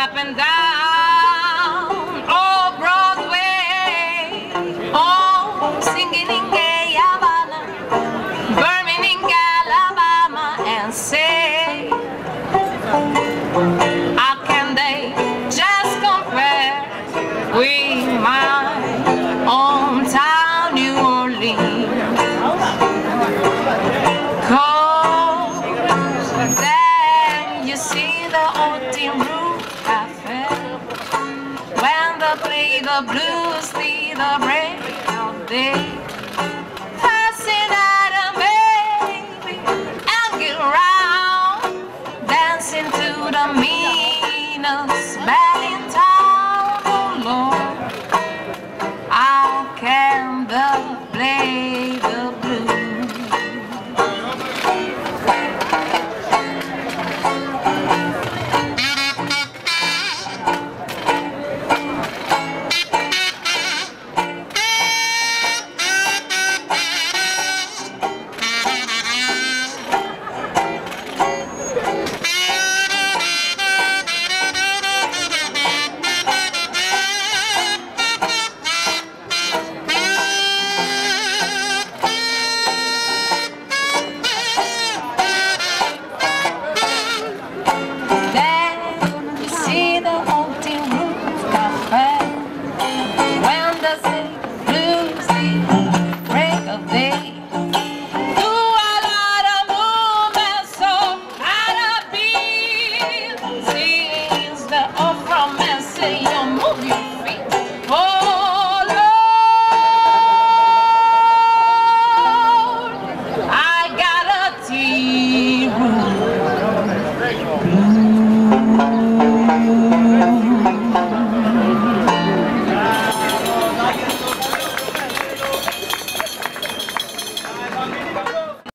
up and down, oh Broadway, oh singing in gay Havana, Birmingham, Alabama, and say, how can they just compare with my hometown, New Orleans? 'Cause then you see the old Tin Roof Cafe when they play the blues till the break of day. Passing out a baby and get round, dancing to the meanest band in town. Oh Lord, how can they play the blues? Blue.